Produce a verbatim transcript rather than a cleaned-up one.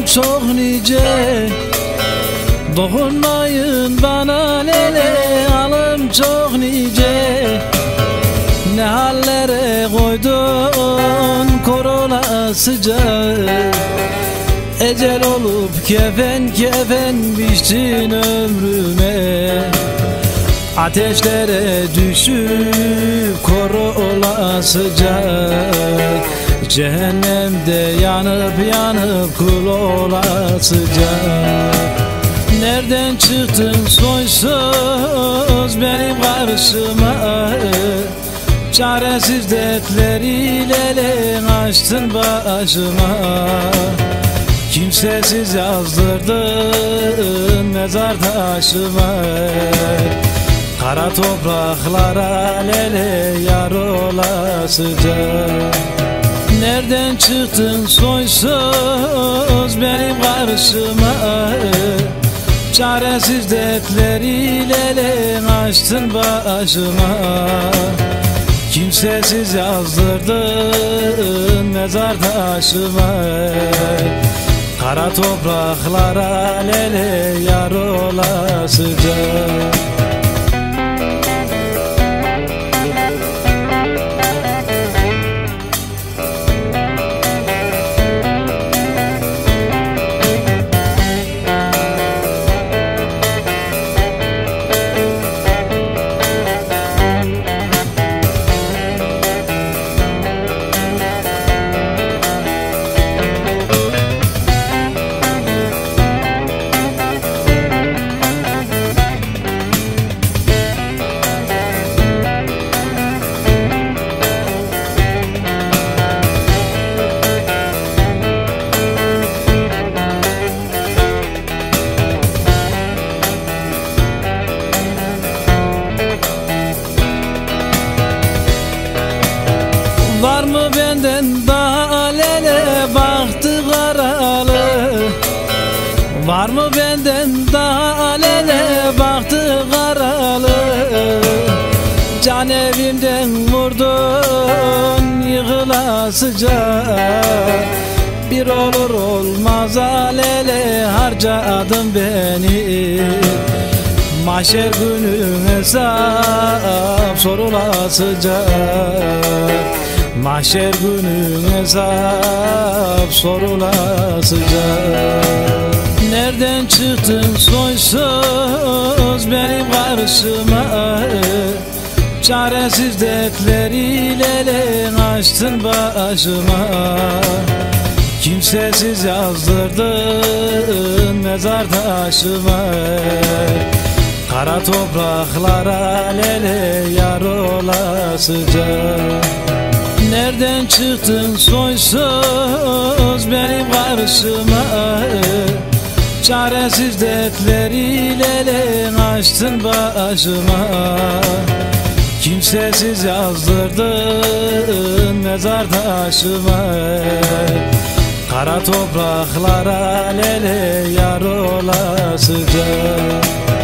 çok nice, dokunmayın bana lele. Alım çok nice, ne hallere koydun korona sıcağı. Ecel olup kefen kefen biçtin ömrüme. Ateşlere düşüp koru olasıca. Cehennemde yanıp yanıp kul olasıca. Nereden çıktın soysuz benim karşıma? Çaresiz dertleriyle açtın başıma. Kimsesiz yazdırdın mezar taşıma. Kara topraklara lele yar olasıca. Nereden çıktın soysuz benim karşıma? Çaresiz dertleriyle açtın başıma. Kimsesiz yazdırdın mezar taşıma. Kara topraklara lele yar olasıca. Var mı benden daha lele bahtı karalı? Var mı benden daha lele bahtı karalı? Can evimden vurdun yıkılasıca. Bir olur olmaz lele harcadın beni. Mahşer günü hesap sorulasıca. Mahşer günü hesap sorulasıca. Nereden çıktın soysuz benim karşıma? Çaresiz dertleriyle açtın başıma. Kimsesiz yazdırdın mezar taşıma. Kara topraklara lele yar olasıca. Nereden çıktın soysuz benim karşıma? Çaresiz dertleriyle açtın başıma. Kimsesiz yazdırdın mezar taşıma. Kara topraklara lele yar olasıca.